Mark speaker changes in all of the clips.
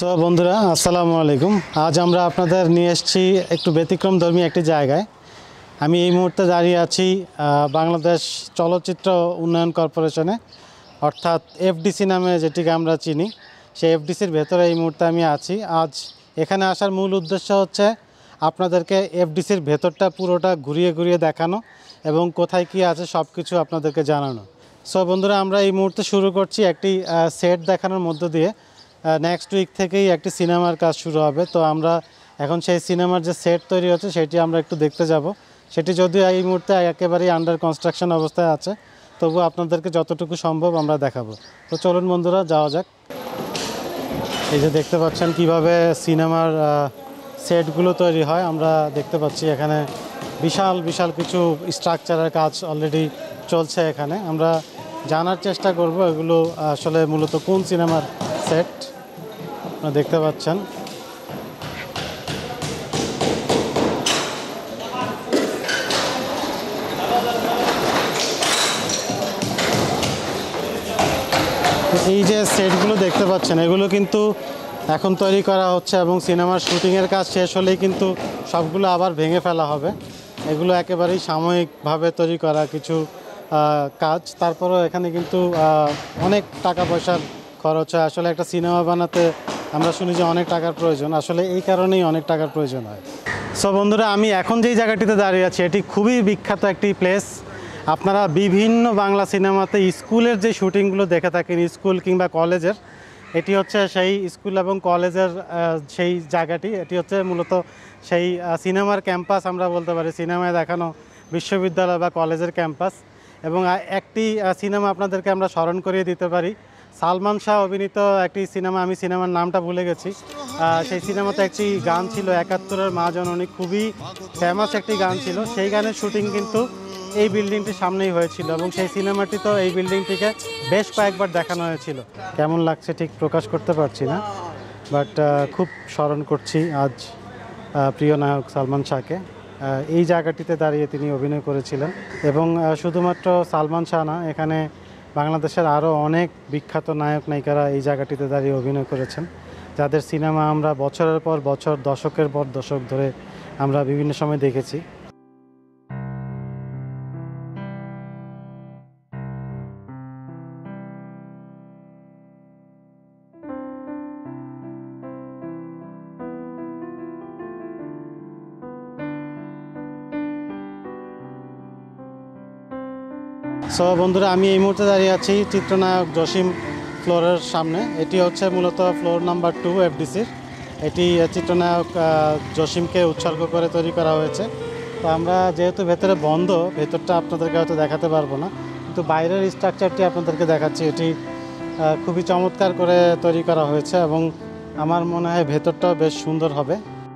Speaker 1: So বন্ধুরা আসসালামু আলাইকুম। আজ আমরা আপনাদের নিয়ে এসেছি একটু ব্যতিক্রমধর্মী একটি জায়গায়। আমি এই মুহূর্তে দাঁড়িয়ে আছি বাংলাদেশ চলচ্চিত্র উন্নয়ন কর্পোরেশনে, অর্থাৎ এফডিসি নামে যেটিকে আমরা চিনি, সেই এফডিসির ভেতরে এই মুহূর্তে আমি আছি। আজ এখানে আসার মূল উদ্দেশ্য হচ্ছে আপনাদেরকে এফডিসির ভেতরটা পুরোটা ঘুরিয়ে ঘুরিয়ে দেখানো এবং কোথায় কী আছে সব কিছু আপনাদেরকে জানানো। সো বন্ধুরা, আমরা এই মুহূর্তে শুরু করছি একটি সেট দেখানোর মধ্য দিয়ে। নেক্সট উইক থেকেই একটি সিনেমার কাজ শুরু হবে। তো আমরা এখন সেই সিনেমার যে সেট তৈরি হচ্ছে সেটি আমরা একটু দেখতে যাব। সেটি যদিও এই মুহূর্তে একেবারেই আন্ডার কনস্ট্রাকশন অবস্থায় আছে, তবু আপনাদেরকে যতটুকু সম্ভব আমরা দেখাবো। তো চলুন বন্ধুরা, যাওয়া যাক। এই যে দেখতে পাচ্ছেন কিভাবে সিনেমার সেটগুলো তৈরি হয়। আমরা দেখতে পাচ্ছি এখানে বিশাল বিশাল কিছু স্ট্রাকচারের কাজ অলরেডি চলছে। এখানে আমরা জানার চেষ্টা করব এগুলো আসলে মূলত কোন সিনেমার সেট। আপনারা দেখতে পাচ্ছেন এই যে সেটগুলো দেখতে পাচ্ছেন, এগুলো কিন্তু এখন তৈরি করা হচ্ছে এবং সিনেমার শুটিংয়ের কাজ শেষ হলেই কিন্তু সবগুলো আবার ভেঙে ফেলা হবে। এগুলো একেবারেই সাময়িকভাবে তৈরি করা কিছু কাজ। তারপরেও এখানে কিন্তু অনেক টাকা পয়সার খরচ হয়। আসলে একটা সিনেমা বানাতে আমরা শুনি যে অনেক টাকার প্রয়োজন, আসলে এই কারণেই অনেক টাকার প্রয়োজন হয়। সো বন্ধুরা, আমি এখন যেই জায়গাটিতে দাঁড়িয়ে আছি এটি খুবই বিখ্যাত একটি প্লেস। আপনারা বিভিন্ন বাংলা সিনেমাতে স্কুলের যে শুটিংগুলো দেখে থাকেন, স্কুল কিংবা কলেজের, এটি হচ্ছে সেই স্কুল এবং কলেজের সেই জায়গাটি। এটি হচ্ছে মূলত সেই সিনেমার ক্যাম্পাস আমরা বলতে পারি, সিনেমায় দেখানো বিশ্ববিদ্যালয় বা কলেজের ক্যাম্পাস। এবং একটি সিনেমা আপনাদেরকে আমরা স্মরণ করিয়ে দিতে পারি, সালমান শাহ অভিনীত একটি সিনেমা, আমি সিনেমার নামটা ভুলে গেছি। সেই সিনেমাতে একটি গান ছিল ৭১-এর মা জননী, খুবই ফেমাস একটি গান ছিল। সেই গানের শুটিং কিন্তু এই বিল্ডিংটির সামনেই হয়েছিল এবং সেই সিনেমাটি তো এই বিল্ডিংটিকে বেশ কয়েকবার দেখানো হয়েছিল। কেমন লাগছে ঠিক প্রকাশ করতে পারছি না, বাট খুব স্মরণ করছি আজ প্রিয় নায়ক সালমান শাহকে। এই জায়গাটিতে দাঁড়িয়ে তিনি অভিনয় করেছিলেন এবং শুধুমাত্র সালমান শাহ না, এখানে বাংলাদেশের আরও অনেক বিখ্যাত নায়ক নায়িকারা এই জায়গাটিতে দাঁড়িয়ে অভিনয় করেছেন, যাদের সিনেমা আমরা বছরের পর বছর, দশকের পর দশক ধরে আমরা বিভিন্ন সময় দেখেছি। সো বন্ধুরা, আমি এই মুহূর্তে দাঁড়িয়ে আছি চিত্রনায়ক জসিম ফ্লোরের সামনে। এটি হচ্ছে মূলত ফ্লোর নাম্বার 2 এফডিসির। এটি চিত্রনায়ক জসিমকে উৎসর্গ করে তৈরি করা হয়েছে। তো আমরা যেহেতু ভেতরে বন্ধ, ভেতরটা আপনাদেরকে হয়তো দেখাতে পারবো না, কিন্তু বাইরের স্ট্রাকচারটি আপনাদেরকে দেখাচ্ছি। এটি খুবই চমৎকার করে তৈরি করা হয়েছে এবং আমার মনে হয় ভেতরটাও বেশ সুন্দর হবে।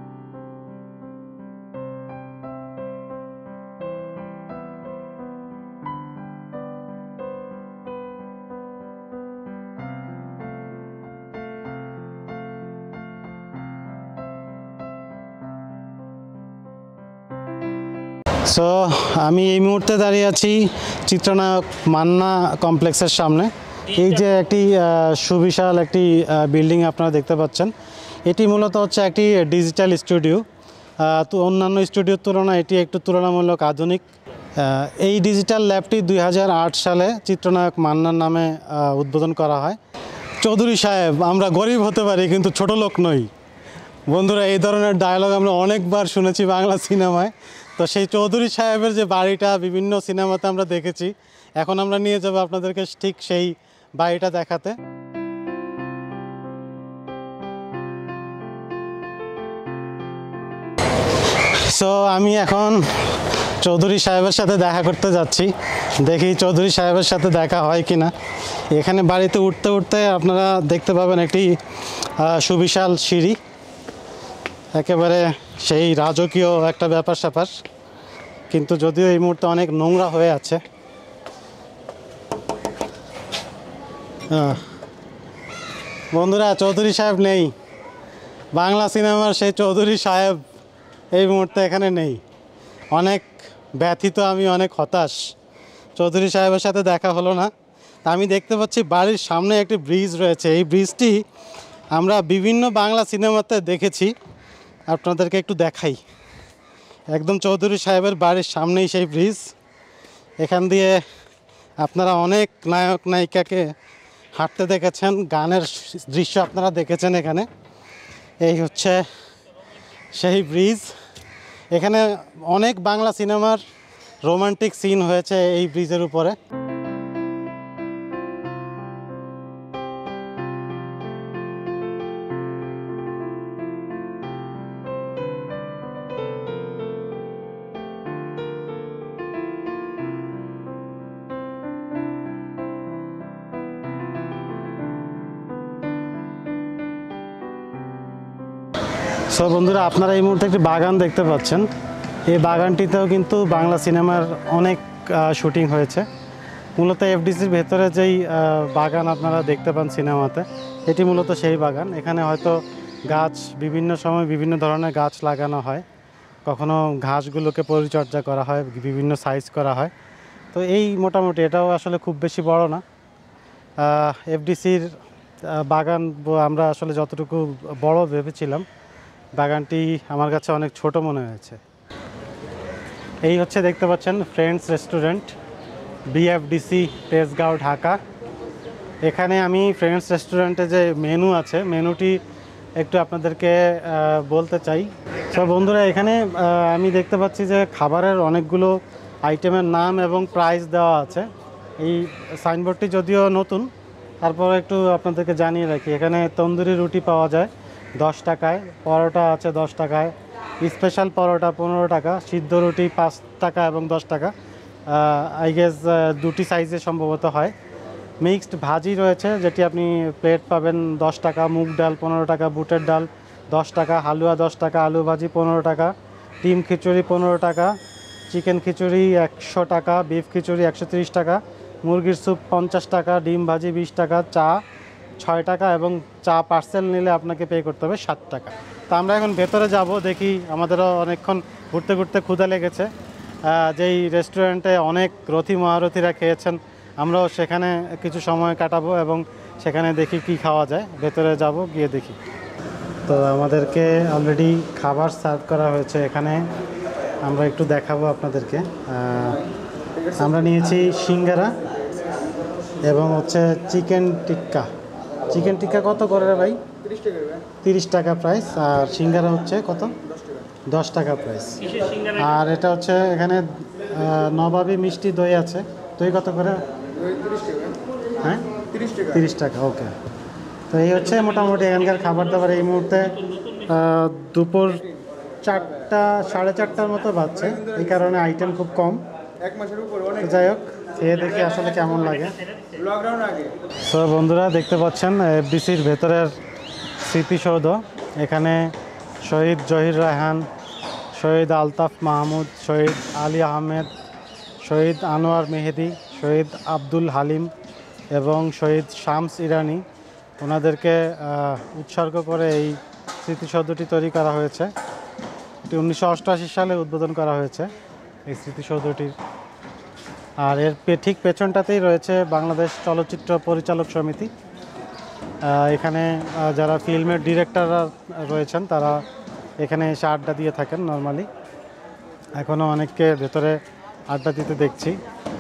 Speaker 1: সো আমি এই মুহূর্তে দাঁড়িয়ে আছি চিত্রনায়ক মান্না কমপ্লেক্সের সামনে। এই যে একটি সুবিশাল একটি বিল্ডিং আপনারা দেখতে পাচ্ছেন, এটি মূলত হচ্ছে একটি ডিজিটাল স্টুডিও। তো অন্যান্য স্টুডিওর তুলনায় এটি একটু তুলনামূলক আধুনিক। এই ডিজিটাল ল্যাবটি 2008 সালে চিত্রনায়ক মান্নার নামে উদ্বোধন করা হয়। চৌধুরী সাহেব, আমরা গরিব হতে পারি কিন্তু ছোট লোক নই। বন্ধুরা, এই ধরনের ডায়লগ আমরা অনেকবার শুনেছি বাংলা সিনেমায়। তো সেই চৌধুরী সাহেবের যে বাড়িটা বিভিন্ন সিনেমাতে আমরা দেখেছি, এখন আমরা নিয়ে যাব আপনাদেরকে ঠিক সেই বাড়িটা দেখাতে। সো আমি এখন চৌধুরী সাহেবের সাথে দেখা করতে যাচ্ছি, দেখি চৌধুরী সাহেবের সাথে দেখা হয় কি না। এখানে বাড়িতে উঠতে উঠতে আপনারা দেখতে পাবেন একটি সুবিশাল সিঁড়ি, একেবারে সেই রাজকীয় একটা ব্যাপার স্যাপার, কিন্তু যদিও এই মুহূর্তে অনেক নোংরা হয়ে আছে। বন্ধুরা, চৌধুরী সাহেব নেই, বাংলা সিনেমার সেই চৌধুরী সাহেব এই মুহূর্তে এখানে নেই। অনেক ব্যথিত আমি, অনেক হতাশ, চৌধুরী সাহেবের সাথে দেখা হলো না। আমি দেখতে পাচ্ছি বাড়ির সামনে একটি ব্রিজ রয়েছে। এই ব্রিজটি আমরা বিভিন্ন বাংলা সিনেমাতে দেখেছি, আপনাদেরকে একটু দেখাই। একদম চৌধুরী সাহেবের বাড়ির সামনেই সেই ব্রিজ। এখান দিয়ে আপনারা অনেক নায়ক নায়িকাকে হাঁটতে দেখেছেন, গানের দৃশ্য আপনারা দেখেছেন এখানে। এই হচ্ছে সেই ব্রিজ। এখানে অনেক বাংলা সিনেমার রোমান্টিক সিন হয়েছে এই ব্রিজের উপরে। সো বন্ধুরা, আপনারা এই মুহূর্তে একটি বাগান দেখতে পাচ্ছেন। এই বাগানটিতেও কিন্তু বাংলা সিনেমার অনেক শুটিং হয়েছে। মূলত এফডিসির ভেতরে যেই বাগান আপনারা দেখতে পান সিনেমাতে, এটি মূলত সেই বাগান। এখানে হয়তো গাছ বিভিন্ন সময় বিভিন্ন ধরনের গাছ লাগানো হয়, কখনো ঘাসগুলোকে পরিচর্যা করা হয়, বিভিন্ন সাইজ করা হয়। তো এই মোটামুটি, এটাও আসলে খুব বেশি বড় না। এফডিসির বাগান আমরা আসলে যতটুকু বড় ভেবেছিলাম, বাগানটি আমার কাছে অনেক ছোট মনে হয়েছে। এই হচ্ছে দেখতে পাচ্ছেন ফ্রেন্ডস রেস্টুরেন্ট, বিএফডিসি তেজগাঁও, ঢাকা। এখানে আমি ফ্রেন্ডস রেস্টুরেন্টে যে মেনু আছে, মেনুটি একটু আপনাদেরকে বলতে চাই। তো বন্ধুরা, এখানে আমি দেখতে পাচ্ছি যে খাবারের অনেকগুলো আইটেমের নাম এবং প্রাইস দেওয়া আছে। এই সাইনবোর্ডটি যদিও নতুন, তারপর একটু আপনাদেরকে জানিয়ে রাখি। এখানে তন্দুরি রুটি পাওয়া যায় 10 টাকায়, পরোটা আছে 10 টাকায়, স্পেশাল পরোটা 15 টাকা, সিদ্ধ রুটি 5 টাকা এবং 10 টাকা। আই গেস দুটি সাইজে সম্ভবত হয়। মিক্সড ভাজি রয়েছে, যেটি আপনি প্লেট পাবেন 10 টাকা, মুগ ডাল 15 টাকা, বুটের ডাল 10 টাকা, হালুয়া 10 টাকা, আলু ভাজি 15 টাকা, ডিম খিচুড়ি 15 টাকা, চিকেন খিচুড়ি 100 টাকা, বিফ খিচুড়ি 130 টাকা, মুরগির স্যুপ 50 টাকা, ডিম ভাজি 20 টাকা, চা 6 টাকা এবং চা পার্সেল নিলে আপনাকে পে করতে হবে 7 টাকা। তো আমরা এখন ভেতরে যাব, দেখি। আমাদেরও অনেকক্ষণ ঘুরতে ঘুরতে ক্ষুধা লেগেছে। যেই রেস্টুরেন্টে অনেক রথী মহারথীরা খেয়েছেন, আমরাও সেখানে কিছু সময় কাটাবো এবং সেখানে দেখি কি খাওয়া যায়। ভেতরে যাব, গিয়ে দেখি। তো আমাদেরকে অলরেডি খাবার সার্ভ করা হয়েছে এখানে, আমরা একটু দেখাবো আপনাদেরকে। আমরা নিয়েছি সিঙ্গারা এবং হচ্ছে চিকেন টিক্কা। চিকেন টিক্কা কত করে রে ভাই? 30 টাকা প্রাইস। আর সিঙ্গারা হচ্ছে কত? 10 টাকা প্রাইস। আর এটা হচ্ছে এখানে নবাবী মিষ্টি দই আছে। দই কত করে? হ্যাঁ, 30 টাকা। ওকে। তো এই হচ্ছে মোটামুটি এখানকার খাবার দাবার। এই মুহূর্তে দুপুর 4টা, 4:30টার মতো বাজছে, এই কারণে আইটেম খুব কম। যাই হোক, খেয়ে দেখি আসলে কেমন লাগে। সো বন্ধুরা, দেখতে পাচ্ছেন এফডিসির ভেতরের স্মৃতিসৌধ। এখানে শহীদ জহির রায়হান, শহীদ আলতাফ মাহমুদ, শহীদ আলী আহমেদ, শহীদ আনোয়ার মেহেদি, শহীদ আব্দুল হালিম এবং শহীদ শামস ইরানি, ওনাদেরকে উৎসর্গ করে এই স্মৃতিসৌধটি তৈরি করা হয়েছে। এটি 1988 সালে উদ্বোধন করা হয়েছে এই স্মৃতিসৌধটির। আর এর ঠিক পেছনটাতেই রয়েছে বাংলাদেশ চলচ্চিত্র পরিচালক সমিতি। এখানে যারা ফিল্মের ডিরেক্টররা রয়েছেন, তারা এখানে এসে আড্ডা দিয়ে থাকেন নর্মালি। এখনও অনেককে ভেতরে আড্ডা দিতে দেখছি।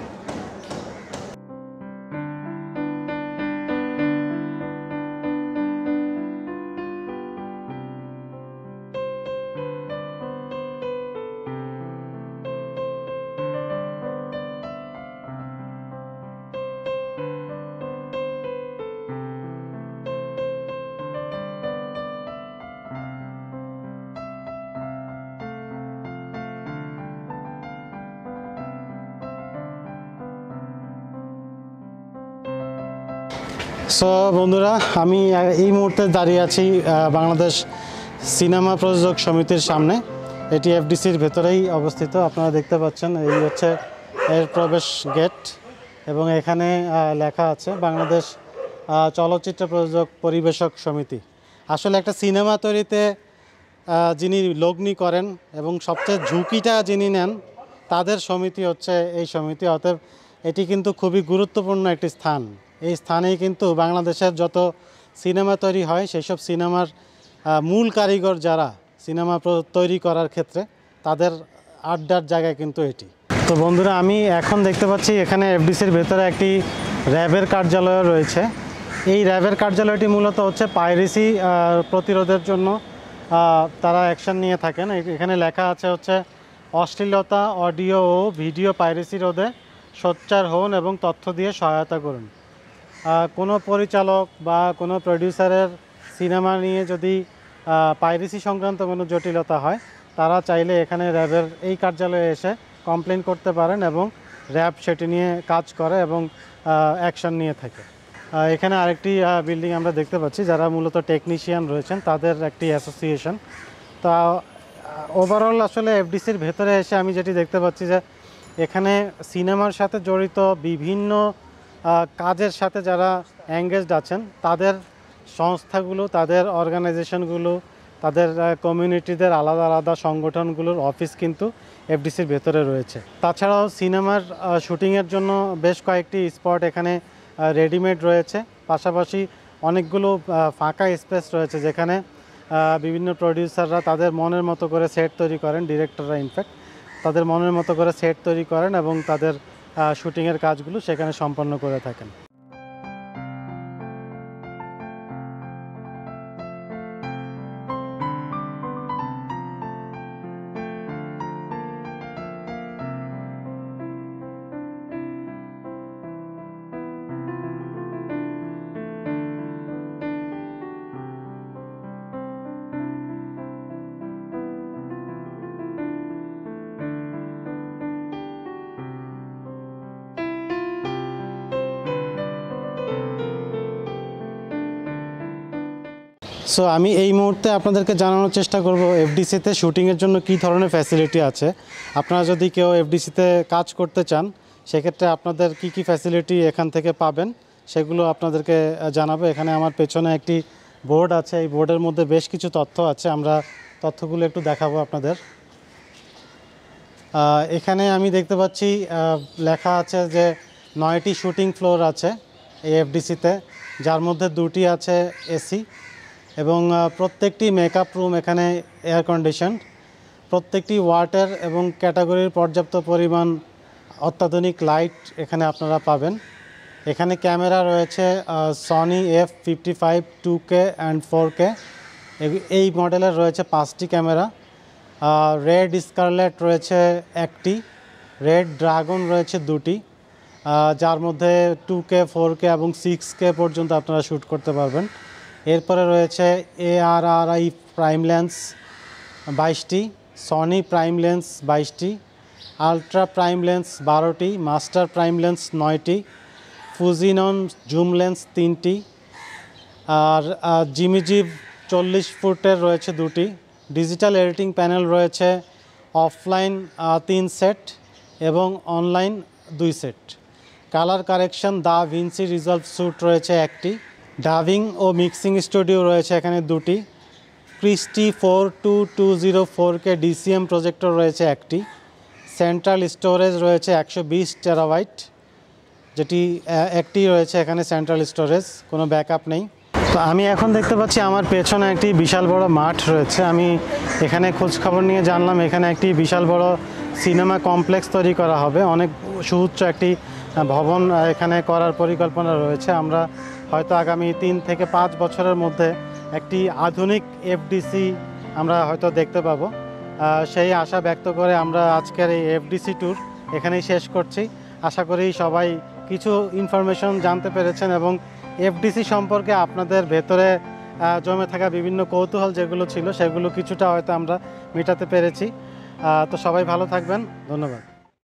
Speaker 1: সো বন্ধুরা, আমি এই মুহূর্তে দাঁড়িয়ে আছি বাংলাদেশ সিনেমা প্রযোজক সমিতির সামনে। এটি এফডিসির ভেতরেই অবস্থিত। আপনারা দেখতে পাচ্ছেন, এই হচ্ছে এর প্রবেশ গেট এবং এখানে লেখা আছে বাংলাদেশ চলচ্চিত্র প্রযোজক পরিবেশক সমিতি। আসলে একটা সিনেমা তৈরিতে যিনি লগ্নি করেন এবং সবচেয়ে ঝুঁকিটা যিনি নেন, তাদের সমিতি হচ্ছে এই সমিতি। অতএব এটি কিন্তু খুবই গুরুত্বপূর্ণ একটি স্থান। এই স্থানেই কিন্তু বাংলাদেশের যত সিনেমা তৈরি হয়, সেই সব সিনেমার মূল কারিগর যারা সিনেমা তৈরি করার ক্ষেত্রে তাদের আড্ডার জায়গা কিন্তু এটি। তো বন্ধুরা, আমি এখন দেখতে পাচ্ছি এখানে এফডিসির ভেতরে একটি র্যাবের কার্যালয় রয়েছে। এই র্যাবের কার্যালয়টি মূলত হচ্ছে পাইরেসি প্রতিরোধের জন্য তারা অ্যাকশন নিয়ে থাকেন। এখানে লেখা আছে হচ্ছে অশ্লীলতা, অডিও ও ভিডিও পাইরেসি রোধে সোচ্চার হন এবং তথ্য দিয়ে সহায়তা করুন। কোনো পরিচালক বা কোনো প্রডিউসারের সিনেমা নিয়ে যদি পাইরেসি সংক্রান্ত কোনো জটিলতা হয়, তারা চাইলে এখানে র্যাবের এই কার্যালয়ে এসে কমপ্লেন করতে পারেন এবং র্যাব সেটি নিয়ে কাজ করে এবং অ্যাকশন নিয়ে থাকে। এখানে আরেকটি বিল্ডিং আমরা দেখতে পাচ্ছি, যারা মূলত টেকনিশিয়ান রয়েছেন তাদের একটি অ্যাসোসিয়েশন। তা ওভারঅল আসলে এফডিসির ভেতরে এসে আমি যেটি দেখতে পাচ্ছি যে এখানে সিনেমার সাথে জড়িত বিভিন্ন কাজের সাথে যারা এঙ্গেজড আছেন তাদের সংস্থাগুলো, তাদের অর্গানাইজেশনগুলো, তাদের কমিউনিটিদের আলাদা আলাদা সংগঠনগুলোর অফিস কিন্তু এফডিসির ভেতরে রয়েছে। তাছাড়াও সিনেমার শুটিংয়ের জন্য বেশ কয়েকটি স্পট এখানে রেডিমেড রয়েছে। পাশাপাশি অনেকগুলো ফাঁকা স্পেস রয়েছে যেখানে বিভিন্ন প্রডিউসাররা তাদের মনের মতো করে সেট তৈরি করেন, ডিরেক্টররা ইনফ্যাক্ট তাদের মনের মতো করে সেট তৈরি করেন এবং তাদের শুটিংয়ের কাজগুলো সেখানে সম্পন্ন করে থাকেন। সো আমি এই মুহূর্তে আপনাদেরকে জানানোর চেষ্টা করব এফডিসিতে শুটিংয়ের জন্য কী ধরনের ফ্যাসিলিটি আছে। আপনারা যদি কেউ এফডিসিতে কাজ করতে চান সেক্ষেত্রে আপনাদের কি কি ফ্যাসিলিটি এখান থেকে পাবেন সেগুলো আপনাদেরকে জানাবো। এখানে আমার পেছনে একটি বোর্ড আছে, এই বোর্ডের মধ্যে বেশ কিছু তথ্য আছে, আমরা তথ্যগুলো একটু দেখাবো আপনাদের। এখানে আমি দেখতে পাচ্ছি লেখা আছে যে 9টি শুটিং ফ্লোর আছে এই এফডিসিতে, যার মধ্যে 2টি আছে এসি এবং প্রত্যেকটি মেকআপ রুম এখানে এয়ার কন্ডিশন। প্রত্যেকটি ওয়াটার এবং ক্যাটাগরির পর্যাপ্ত পরিমাণ অত্যাধুনিক লাইট এখানে আপনারা পাবেন। এখানে ক্যামেরা রয়েছে Sony F55 2K and 4K, এই মডেলের রয়েছে 5টি ক্যামেরা। রেড স্কারলেট রয়েছে 1টি, রেড ড্রাগন রয়েছে 2টি, যার মধ্যে 2K 4K এবং 6K পর্যন্ত আপনারা শ্যুট করতে পারবেন। এরপরে রয়েছে ARRI প্রাইম লেন্স 22টি, সনি প্রাইম লেন্স 22টি, আলট্রা প্রাইম লেন্স 12টি, মাস্টার প্রাইম লেন্স 9টি, ফুজিনন জুম লেন্স 3টি, আর জিমিজিভ 40 ফুটের রয়েছে 2টি। ডিজিটাল এডিটিং প্যানেল রয়েছে অফলাইন 3 সেট এবং online 2 set. Colour correction Da Vinci Resolve suite রয়েছে 1টি। ডাবিং ও মিক্সিং স্টুডিও রয়েছে এখানে 2টি। ক্রিস্টি 4220 4K DCM প্রজেক্টর রয়েছে 1টি। সেন্ট্রাল স্টোরেজ রয়েছে 120 টেরাবাইট, যেটি একটি রয়েছে এখানে সেন্ট্রাল স্টোরেজ, কোনো ব্যাকআপ নেই। তো আমি এখন দেখতে পাচ্ছি আমার পেছনে একটি বিশাল বড় মাঠ রয়েছে। আমি এখানে খোঁজখবর নিয়ে জানলাম এখানে একটি বিশাল বড় সিনেমা কমপ্লেক্স তৈরি করা হবে, অনেক সুউচ্চ একটি ভবন এখানে করার পরিকল্পনা রয়েছে। আমরা হয়তো আগামী 3 থেকে 5 বছরের মধ্যে একটি আধুনিক এফডিসি আমরা হয়তো দেখতে পাবো। সেই আশা ব্যক্ত করে আমরা আজকের এই এফডিসি ট্যুর এখানেই শেষ করছি। আশা করি সবাই কিছু ইনফরমেশন জানতে পেরেছেন এবং এফডিসি সম্পর্কে আপনাদের ভেতরে জমে থাকা বিভিন্ন কৌতূহল যেগুলো ছিল সেগুলো কিছুটা হয়তো আমরা মেটাতে পেরেছি। তো সবাই ভালো থাকবেন, ধন্যবাদ।